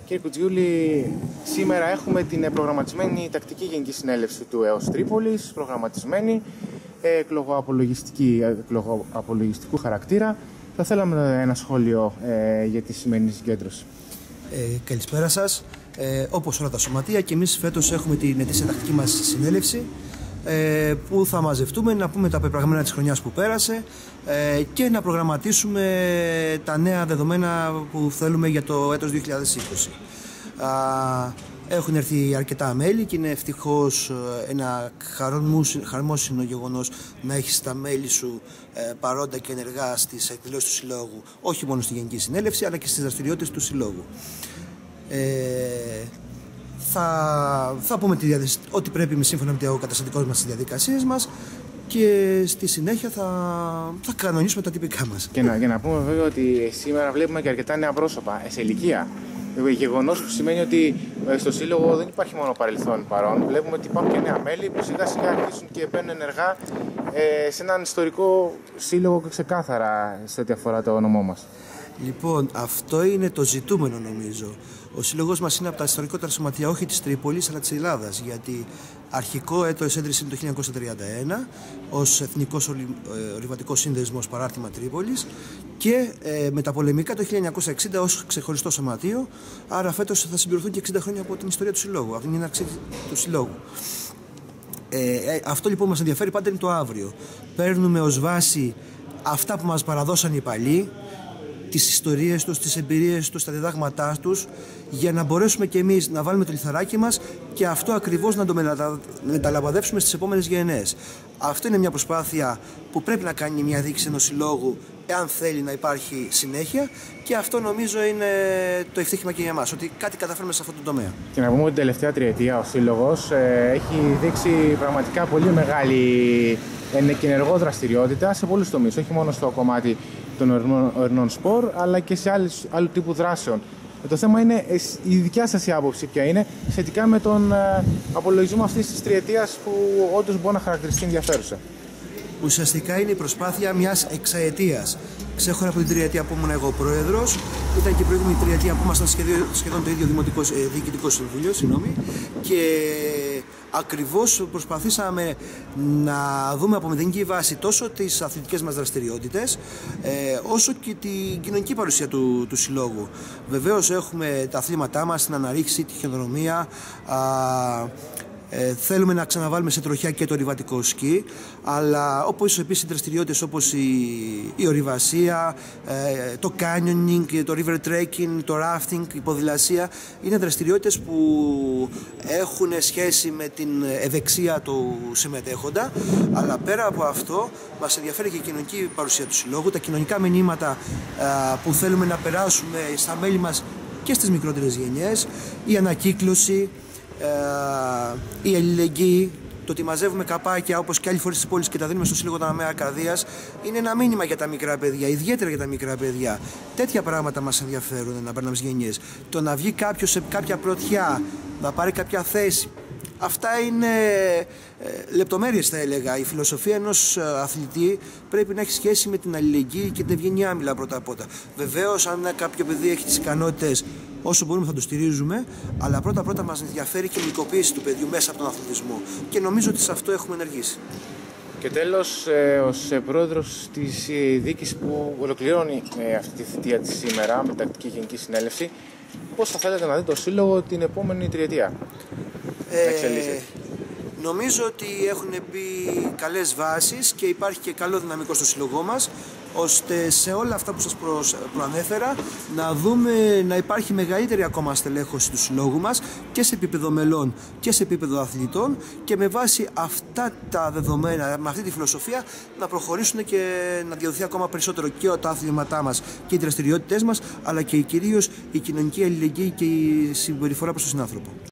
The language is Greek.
Κύριε Κουτζιούλη, σήμερα έχουμε την προγραμματισμένη τακτική γενική συνέλευση του ΕΟΣ Τρίπολης, προγραμματισμένη, εκλογοαπολογιστικού χαρακτήρα. Θα θέλαμε ένα σχόλιο για τη σημερινή συγκέντρωση. Καλησπέρα σας. Όπως όλα τα σωματεία, και εμείς φέτος έχουμε την ετήσια τακτική μας συνέλευση, που θα μαζευτούμε να πούμε τα πεπραγμένα της χρονιάς που πέρασε και να προγραμματίσουμε τα νέα δεδομένα που θέλουμε για το έτος 2020. Έχουν έρθει αρκετά μέλη και είναι ευτυχώς ένα χαρμόσυνο γεγονός να έχεις τα μέλη σου παρόντα και ενεργά στις εκδηλώσεις του Συλλόγου, όχι μόνο στη Γενική Συνέλευση αλλά και στις δραστηριότητες του Συλλόγου. Θα πούμε ό,τι πρέπει σύμφωνα με το καταστατικό μας στις διαδικασίες μας και στη συνέχεια θα κανονίσουμε τα τυπικά μας. Και να πούμε βέβαια ότι σήμερα βλέπουμε και αρκετά νέα πρόσωπα σε ηλικία. Γεγονός που σημαίνει ότι στο Σύλλογο δεν υπάρχει μόνο παρελθόν παρόν. Βλέπουμε ότι υπάρχουν και νέα μέλη που σιγά σιγά αρχίζουν και μπαίνουν ενεργά σε έναν ιστορικό σύλλογο και ξεκάθαρα σε ό,τι αφορά το όνομά μας. Λοιπόν, αυτό είναι το ζητούμενο νομίζω. Ο σύλλογος μας είναι από τα ιστορικότερα σωματεία όχι της Τρίπολης αλλά της Ελλάδας, γιατί αρχικό έτος έδρυσε το 1931 ως Εθνικός Ορειβατικός Σύνδεσμος Παράρτημα Τρίπολης και μεταπολεμικά το 1960 ως ξεχωριστό σωματείο, άρα φέτος θα συμπληρωθούν και 60 χρόνια από την ιστορία του Συλλόγου, από την έναρξη του Συλλόγου. Αυτό λοιπόν μας ενδιαφέρει πάντα είναι το αύριο. Παίρνουμε ως βάση αυτά που μας παραδώσαν οι παλιοί, τις ιστορίες τους, τις εμπειρίες τους, τα διδάγματά τους, για να μπορέσουμε και εμείς να βάλουμε το λιθαράκι μας και αυτό ακριβώς να το μεταλαμπαδεύσουμε στις επόμενες γενναίες. Αυτό είναι μια προσπάθεια που πρέπει να κάνει μια διοίκηση ενός συλλόγου εάν θέλει να υπάρχει συνέχεια, και αυτό νομίζω είναι το ευτύχημα και για εμάς, ότι κάτι καταφέρουμε σε αυτό το τομέα. Και να πούμε ότι την τελευταία τριετία ο Σύλλογος έχει δείξει πραγματικά πολύ μεγάλη και ενεργό δραστηριότητα σε πολλούς τομείς, όχι μόνο στο κομμάτι των ορεινών σπορ, αλλά και σε άλλου τύπου δράσεων. Το θέμα είναι η δικιά σας η άποψη ποια είναι σχετικά με τον απολογισμό αυτής της τριετίας που όντως μπορεί να χαρακτηριστεί ενδιαφέρουσα. Ουσιαστικά είναι η προσπάθεια μιας εξαετίας. Ξέχωρα από την τριετία που ήμουν εγώ πρόεδρος, ήταν και η προηγούμενη τριετία που ήμασταν σχεδόν το ίδιο διοικητικό συμβούλιο, και ακριβώς προσπαθήσαμε να δούμε από μηδενική βάση τόσο τις αθλητικές μας δραστηριότητες όσο και την κοινωνική παρουσία του Συλλόγου. Βεβαίως έχουμε τα αθλήματά μας, την αναρρίχηση, τη χιονοδρομία, θέλουμε να ξαναβάλουμε σε τροχιά και το ορειβατικό σκι, αλλά όπως επίσης δραστηριότητες όπως η ορειβασία, το canyoning, το river trekking, το rafting, η ποδηλασία είναι δραστηριότητες που έχουν σχέση με την ευεξία του συμμετέχοντα, αλλά πέρα από αυτό μας ενδιαφέρει και η κοινωνική παρουσία του Συλλόγου, τα κοινωνικά μηνύματα που θέλουμε να περάσουμε στα μέλη μας και στις μικρότερες γενιές, η ανακύκλωση, η αλληλεγγύη, το ότι μαζεύουμε καπάκια όπως και άλλοι φορείς της πόλης και τα δίνουμε στο Σύλλογο των Αμαία Καρδίας, είναι ένα μήνυμα για τα μικρά παιδιά, ιδιαίτερα για τα μικρά παιδιά. Τέτοια πράγματα μας ενδιαφέρουν να περνάμε στις γενιές. Το να βγει κάποιος σε κάποια πρωτιά, να πάρει κάποια θέση, αυτά είναι λεπτομέρειες θα έλεγα. Η φιλοσοφία ενός αθλητή πρέπει να έχει σχέση με την αλληλεγγύη και την ευγενιά, μιλά πρώτα απ' όλα. Βεβαίως, αν κάποιο παιδί έχει τις ικανότητες, όσο μπορούμε θα το στηρίζουμε, αλλά πρώτα μας ενδιαφέρει και η υλικοποίηση του παιδιού μέσα από τον αθλητισμό. Και νομίζω ότι σε αυτό έχουμε ενεργήσει. Και τέλος, ως πρόεδρος της διοίκησης που ολοκληρώνει αυτή τη θητεία της σήμερα με τακτική γενική συνέλευση, πώς θα θέλετε να δείτε το Σύλλογο την επόμενη τριετία να εξελίσσεται? Νομίζω ότι έχουν μπει καλές βάσεις και υπάρχει και καλό δυναμικό στο Σύλλογό μας, ώστε σε όλα αυτά που σας προανέφερα να δούμε να υπάρχει μεγαλύτερη ακόμα στελέχωση του Συλλόγου μας και σε επίπεδο μελών και σε επίπεδο αθλητών, και με βάση αυτά τα δεδομένα, με αυτή τη φιλοσοφία, να προχωρήσουν και να διαδοθεί ακόμα περισσότερο και τα αθλήματά μας και οι δραστηριότητες μας, αλλά και κυρίως η κοινωνική αλληλεγγύη και η συμπεριφορά προς τον συνάνθρωπο.